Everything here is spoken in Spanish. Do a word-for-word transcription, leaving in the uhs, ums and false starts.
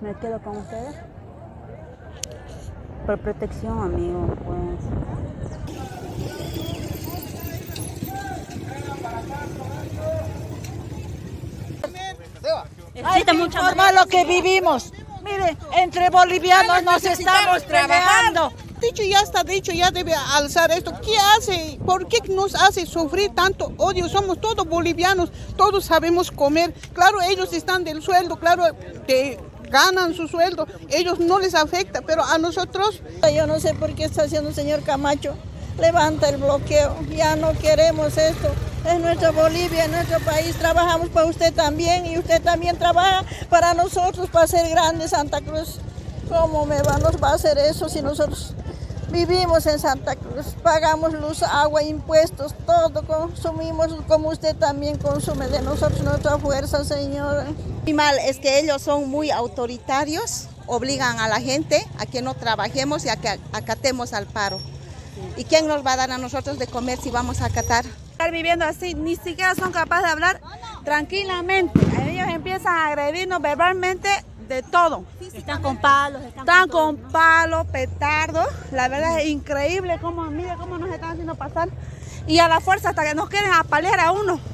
Me quedo con ustedes. Por protección, amigo, pues. Hay que informar lo que vivimos. Mire, entre bolivianos nos estamos trabajando. Dicho ya está dicho, ya debe alzar esto. ¿Qué hace? ¿Por qué nos hace sufrir tanto odio? Somos todos bolivianos, todos sabemos comer. Claro, ellos están del sueldo, claro, que ganan su sueldo, ellos no les afecta, pero a nosotros... Yo no sé por qué está haciendo el señor Camacho. Levanta el bloqueo, ya no queremos esto. Es nuestra Bolivia, es nuestro país, trabajamos para usted también y usted también trabaja para nosotros, para ser grande Santa Cruz. ¿Cómo me va, nos va a hacer eso si nosotros vivimos en Santa Cruz? Pagamos luz, agua, impuestos, todo consumimos como usted también consume de nosotros, nuestra fuerza, señora. Muy mal es que ellos son muy autoritarios, obligan a la gente a que no trabajemos y a que acatemos al paro. ¿Y quién nos va a dar a nosotros de comer si vamos a acatar? Estar viviendo así, ni siquiera son capaces de hablar tranquilamente. Ellos empiezan a agredirnos verbalmente de todo. Están con palos, están, están con, con palos, petardos. La verdad es increíble cómo, mira cómo nos están haciendo pasar. Y a la fuerza hasta que nos quieren apalear a uno.